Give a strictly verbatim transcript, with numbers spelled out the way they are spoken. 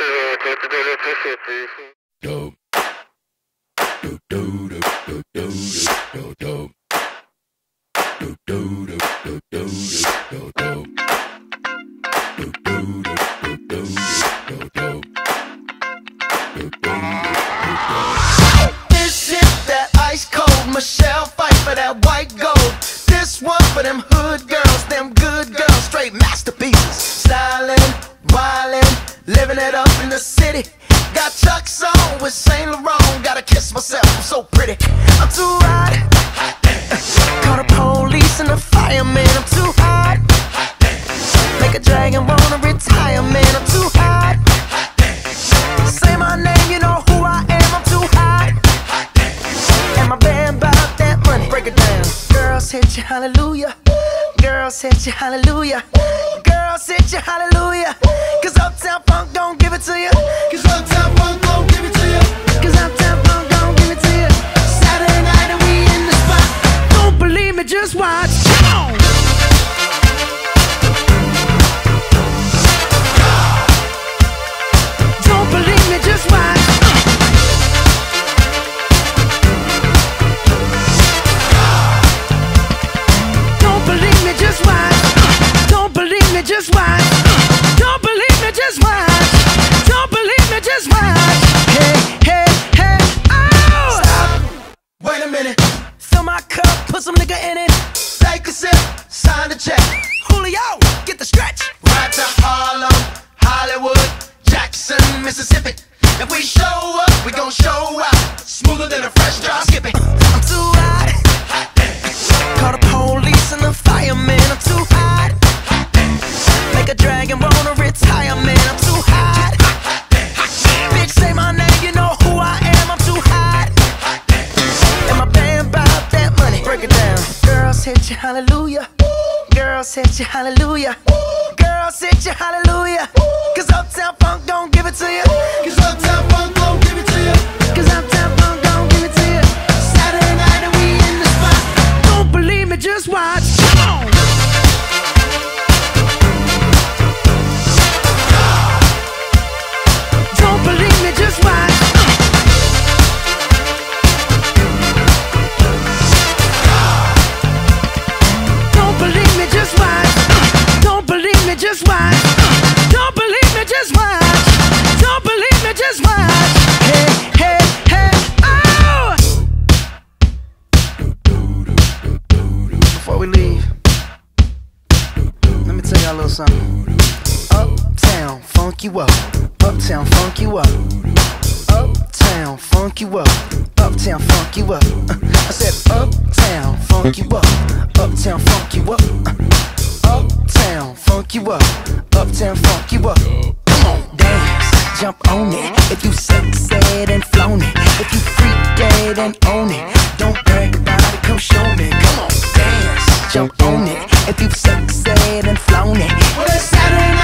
Dope. Do do do do do do do. Do do do do do do do. Do do do do do do. Do do. This is that ice cold Michelle fight for that white gold. This one for them hood girls, them good girls, straight masterpieces. Stylin', wildin', living it up in the city. Got Chuck's on with Saint Laurent. Gotta kiss myself, I'm so pretty. I'm too hot. Call the police and the fireman. I'm too hot. Make a dragon wanna retire, man. I'm too hot. Say my name, you know who I am. I'm too hot. And my band bout that money. Break it down. Girls hit you, hallelujah. Girls hit you, hallelujah. Girls hit you, hallelujah. Cause Uptown Funk don't give it to you. Cause Uptown Funk don't give it to you. Cause Uptown Funk don't give it to you. Saturday night and we in the spot. Don't believe me, just watch. Come on. Don't believe me, just watch. Don't believe me, just watch. Don't believe me, just watch. Don't believe me, just watch. Don't believe me, just watch. Hey, hey, hey, oh! Stop. Wait a minute. Fill my cup, put some nigga in it. Take a sip, sign the check. Julio, get the stretch. Right to Harlem, Hollywood, Jackson, Mississippi. If we show up, we gon' show out. Smoother than a fresh drop skipping. I'm too hot. Call the police and the fireman. I'm too hot. Make a dragon wanna retire, man. I'm too hot. Bitch, say my name, you know who I am. I'm too hot. And my band bout that money. Break it down. Girls hit you, hallelujah. Girls hit you, hallelujah. Girls hit you, hallelujah. Cause Uptown Funk don't give it to you. Cause Uptown Funk don't give it to you. Cause Uptown Funk don't give it to you. Saturday night and we in the spot. Don't believe me, just watch. Come on. Don't believe me, just watch. Don't believe me, just watch. Don't believe me, just watch. Don't believe me, just watch. Don't believe me, just watch. Hey, hey, hey, oh! Before we leave, let me tell y'all a little something. Uptown funk you up. Uptown funk you up. Uptown funk you up. Uptown funk you up. I said uptown funk you up. Uptown funk you up. Uptown funk you up. Uptown funk you up. Come on, dance, jump on it. If you sexed and flown it. If you freak dead and own it. Don't brag about it, come show me. Come on, dance, jump on it. If you sexed and flown it. Well, it's Saturday night.